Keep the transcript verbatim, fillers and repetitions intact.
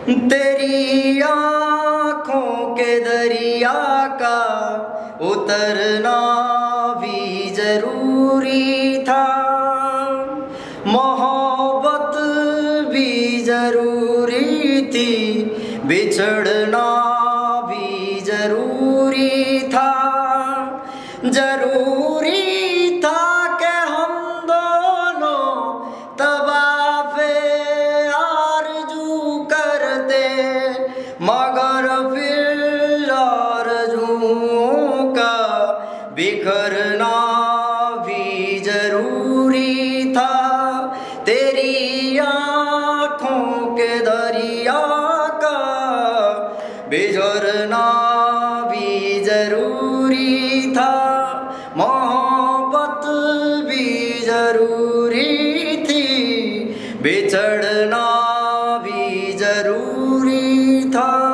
तेरी आँखों के दरिया का उतरना भी जरूरी था, मोहब्बत भी जरूरी थी, बिछड़ना भी जरूरी था। जरूरी था कि हम दोनों तवाफ़े आरज़ू करते, मगर फिर आरज़ुओं का बिखरना भी जरूरी था। तेरी आँखों के दरिया का बिछड़ना भी जरूरी था, मोहब्बत भी जरूरी थी, बिछड़ना भी जरूरी था।